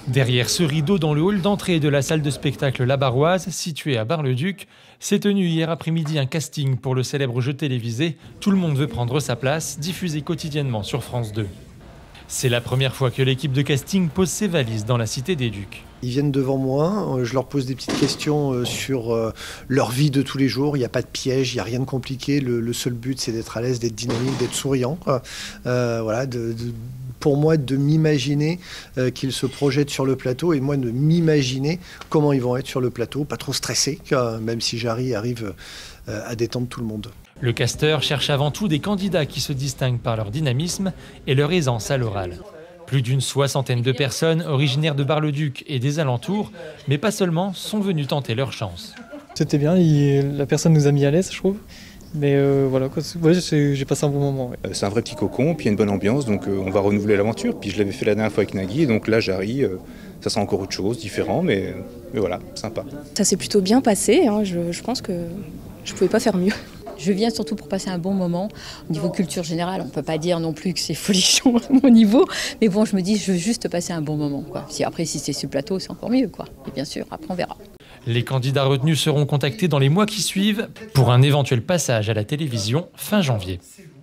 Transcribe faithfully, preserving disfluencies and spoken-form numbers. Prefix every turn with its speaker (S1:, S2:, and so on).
S1: Derrière ce rideau dans le hall d'entrée de la salle de spectacle La Barroise, située à Bar-le-Duc, s'est tenu hier après-midi un casting pour le célèbre jeu télévisé « Tout le monde veut prendre sa place », diffusé quotidiennement sur France deux. C'est la première fois que l'équipe de casting pose ses valises dans la Cité des Ducs.
S2: Ils viennent devant moi, je leur pose des petites questions sur leur vie de tous les jours. Il n'y a pas de piège, il n'y a rien de compliqué. Le, le seul but, c'est d'être à l'aise, d'être dynamique, d'être souriant. Euh, voilà, de, de, pour moi, de m'imaginer euh, qu'ils se projettent sur le plateau et moi de m'imaginer comment ils vont être sur le plateau. Pas trop stressé, même si Jarry arrive euh, à détendre tout le monde.
S1: Le casteur cherche avant tout des candidats qui se distinguent par leur dynamisme et leur aisance à l'oral. Plus d'une soixantaine de personnes originaires de Bar-le-Duc et des alentours, mais pas seulement, sont venues tenter leur chance.
S3: C'était bien, il, la personne nous a mis à l'aise, je trouve. Mais euh, voilà, ouais, j'ai passé un bon moment. Ouais.
S4: C'est un vrai petit cocon, puis il y a une bonne ambiance, donc euh, on va renouveler l'aventure. Puis je l'avais fait la dernière fois avec Nagui, et donc là, Jarry, euh, ça sent encore autre chose, différent, mais, mais voilà, sympa.
S5: Ça s'est plutôt bien passé, hein, je, je pense que je ne pouvais pas faire mieux.
S6: Je viens surtout pour passer un bon moment. Au niveau culture générale, on ne peut pas dire non plus que c'est folichon à mon niveau. Mais bon, je me dis, je veux juste passer un bon moment, quoi. Si, après, si c'est sur le plateau, c'est encore mieux, quoi. Et bien sûr, après, on verra.
S1: Les candidats retenus seront contactés dans les mois qui suivent pour un éventuel passage à la télévision fin janvier.